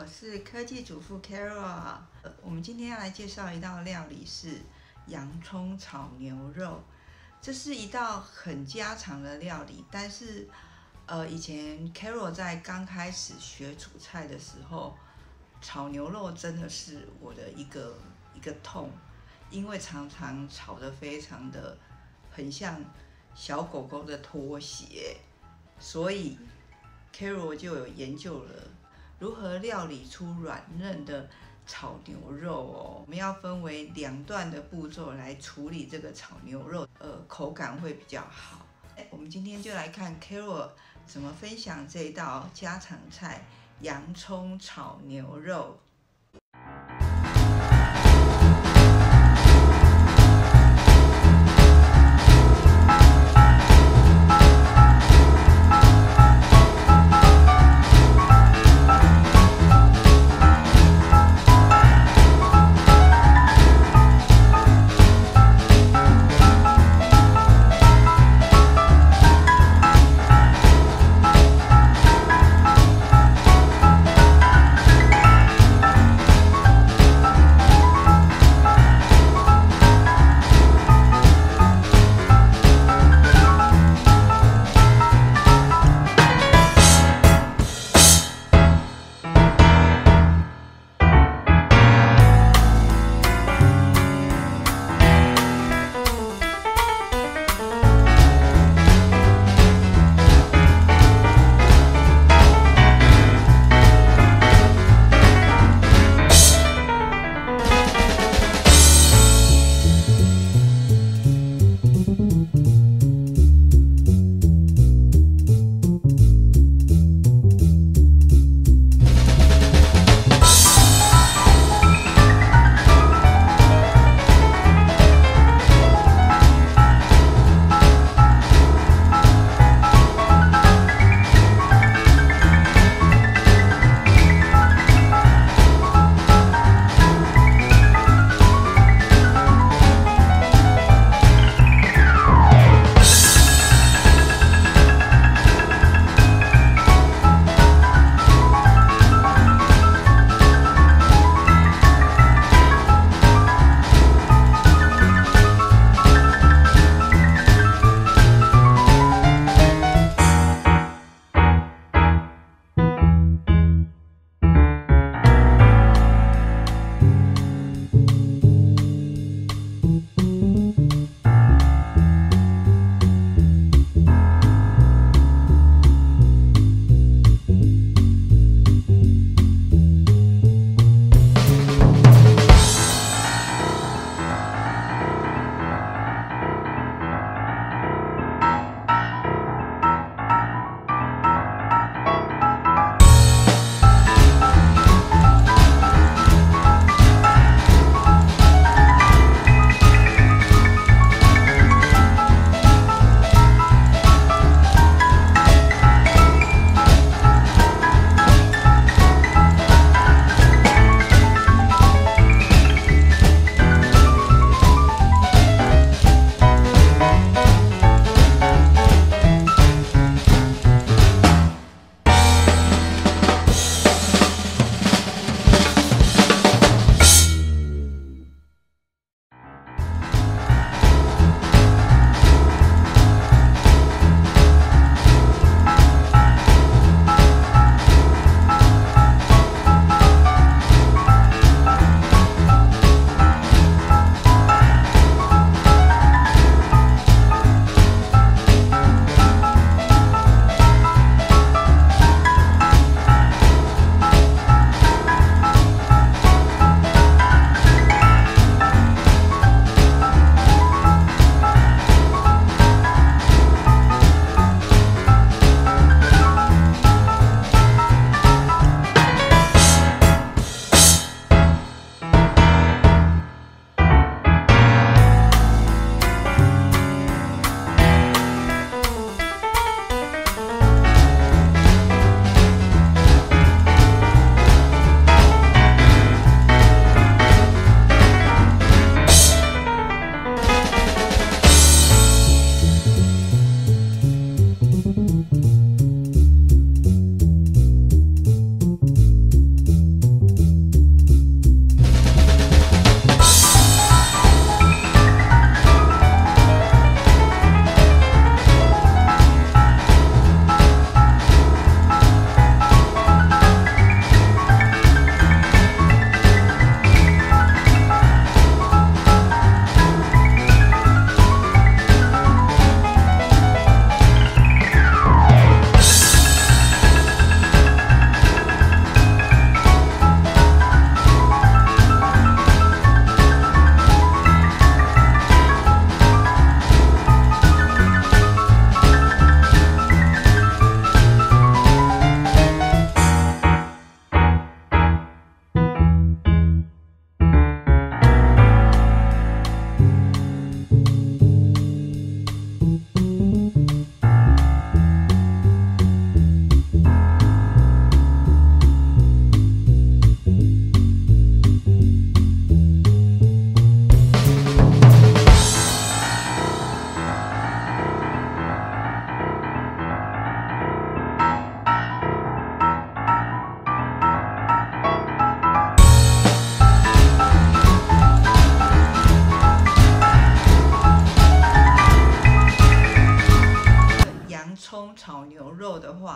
是科技主妇 Carol。我们今天要来介绍一道料理是洋葱炒牛肉。这是一道很家常的料理，但是以前 Carol 在刚开始学煮菜的时候，炒牛肉真的是我的一个痛，因为常常炒得非常的很像小狗狗的拖鞋，所以 Carol 就有研究了如何料理出软嫩的炒牛肉哦。我们要分为2段的步骤来处理这个炒牛肉，口感会比较好。我们今天就来看 Carol 怎么分享这道家常菜——洋葱炒牛肉。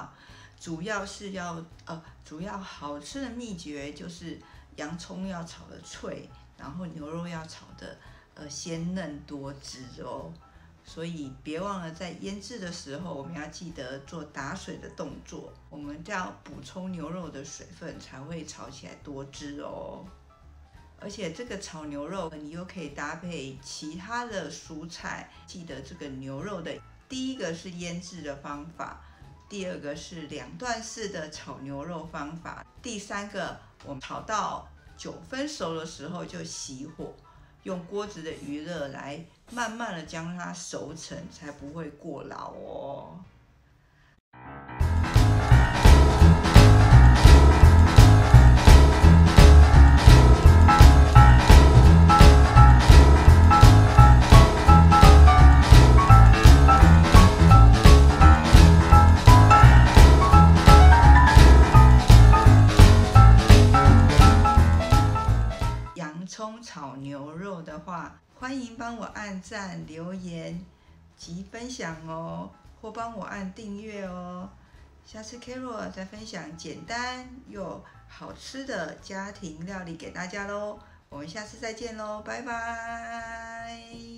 话，主要好吃的秘诀就是洋葱要炒得脆，然后牛肉要炒得鲜嫩多汁哦。所以别忘了在腌制的时候，我们要记得做打水的动作，我们就要补充牛肉的水分，才会炒起来多汁哦。而且这个炒牛肉，你又可以搭配其他的蔬菜。记得这个牛肉的第一个是腌制的方法，第二个是2段式的炒牛肉方法，第三个我们炒到9分熟的时候就熄火，用锅子的余热来慢慢的将它熟成，才不会过老哦。洋葱炒牛肉的话，欢迎帮我按赞、留言及分享哦，或帮我按订阅哦。下次 Carol 再分享简单又好吃的家庭料理给大家喽。我们下次再见喽，拜拜。